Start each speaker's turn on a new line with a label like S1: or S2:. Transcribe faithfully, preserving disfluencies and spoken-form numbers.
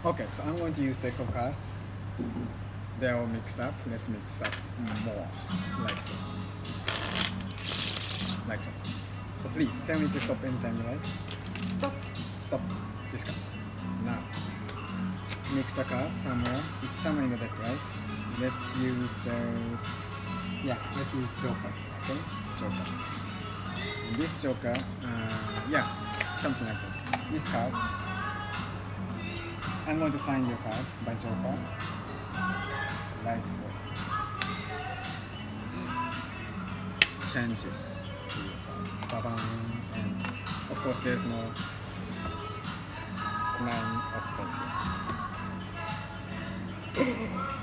S1: Okay, so I'm going to use deco cards. They're all mixed up. Let's mix up more, like so, like so. So please tell me to stop anytime you like. Stop. Stop. This card. Now, mix the cards somewhere. It's somewhere in the deck, right? Let's use, uh, yeah, let's use Joker. Okay, Joker. And this Joker, uh, yeah, something like that. This card. I'm going to find your card by Joker, like so. Changes to your card. Ba-bam. And of course, there's no nine of spades here.